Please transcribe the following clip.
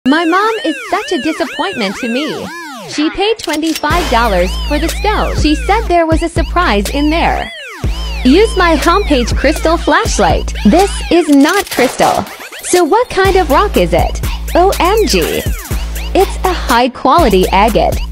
My mom is such a disappointment to me. She paid $25 for the stove. She said there was a surprise in there. Use my homepage crystal flashlight. This is not crystal. So what kind of rock is it? OMG. It's a high-quality agate.